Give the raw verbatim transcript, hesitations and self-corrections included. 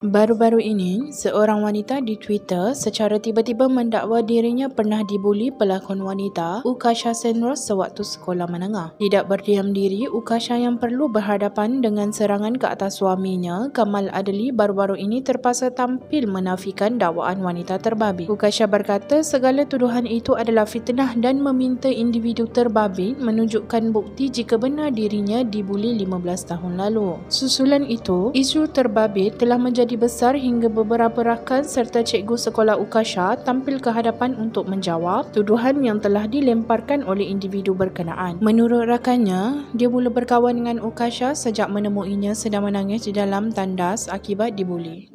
Baru-baru ini, seorang wanita di Twitter secara tiba-tiba mendakwa dirinya pernah dibuli pelakon wanita Ukasha Senros sewaktu sekolah menengah. Tidak berdiam diri, Ukasha yang perlu berhadapan dengan serangan ke atas suaminya, Kamal Adli, baru-baru ini terpaksa tampil menafikan dakwaan wanita terbabit. Ukasha berkata segala tuduhan itu adalah fitnah dan meminta individu terbabit menunjukkan bukti jika benar dirinya dibuli lima belas tahun lalu. Susulan itu, isu terbabit telah menjadi besar hingga beberapa rakan serta cikgu sekolah Ukasha tampil ke hadapan untuk menjawab tuduhan yang telah dilemparkan oleh individu berkenaan. Menurut rakannya, dia mula berkawan dengan Ukasha sejak menemuinya sedang menangis di dalam tandas akibat dibuli.